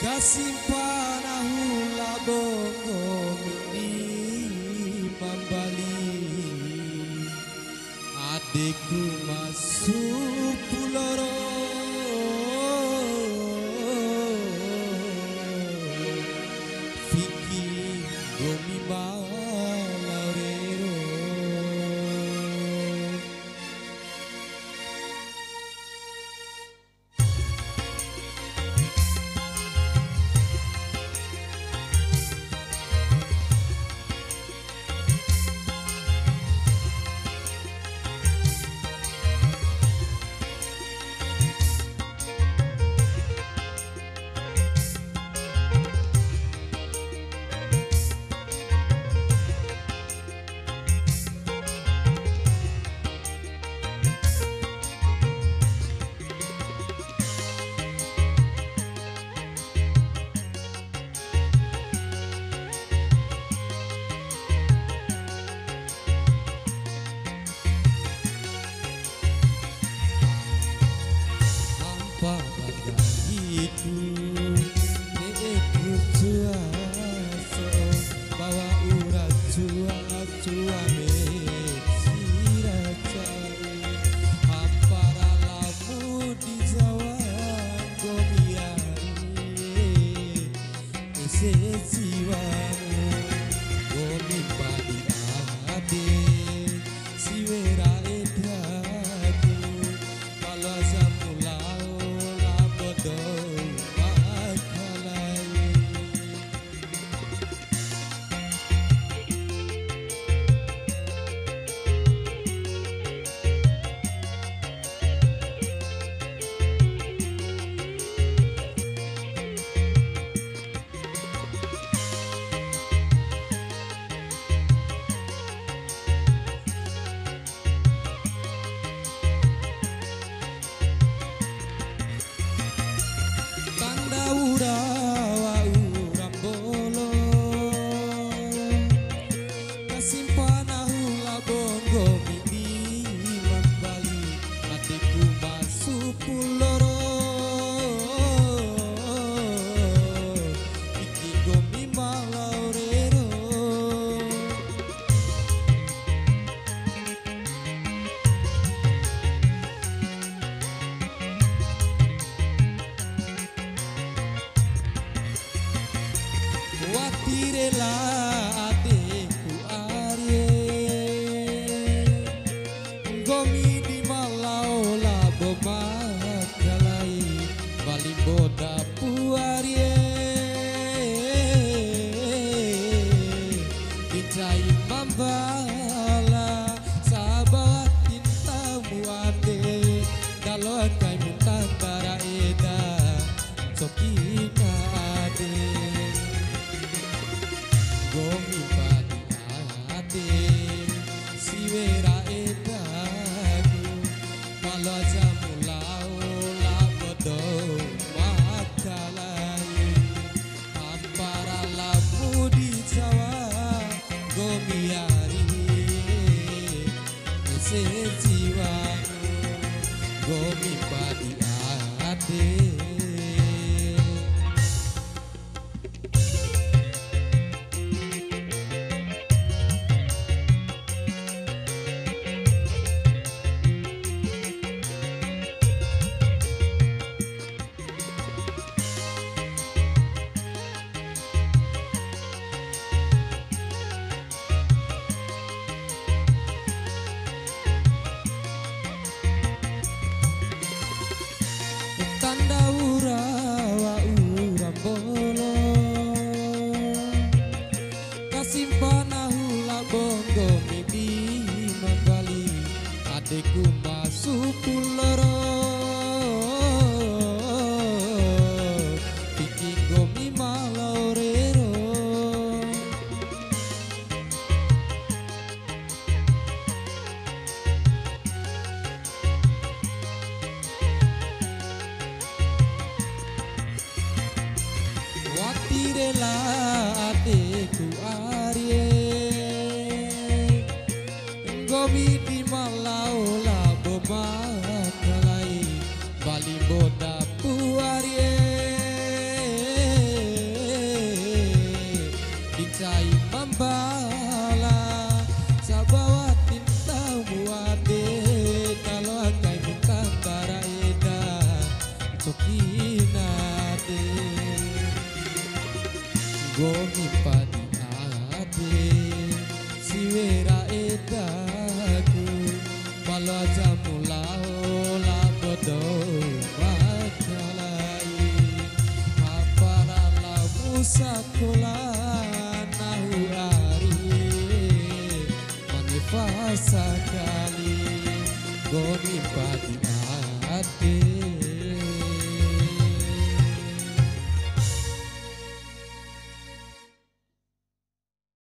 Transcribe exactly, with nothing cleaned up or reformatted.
Kasimpana hula bongo mini Mambali adikku masuk puloro Vicky gomi malaurero itu neku cuaso bawa urat cua-cua mesiracai ampara lamu di Jawa gomiari ese jiwamu gomi padi ade siwera edaku kalau samulao labodo watirela adekku Arye gomi di Malau labo makalai balimbo dapu Arye dicai mambala sahabat cintamu ade kalau kai minta bara eda sokina ade gomi padi ade siwera edaku malah jamulao labodo makalai ampara lamu di Jawa gomi ari ese jiwamu gomi padi ade tanda urawa urambolo kasimpana hula bongo midi Mambali adekku masuk puloro bikin gomi malaurero watirela adekku Arye gomi di Malau labo makalai balimbo dapu Arye gomi padi ate siwera edaku balo jamulao la bodo makalai apara la musakola nahu ari manifasa kali gomi padi ate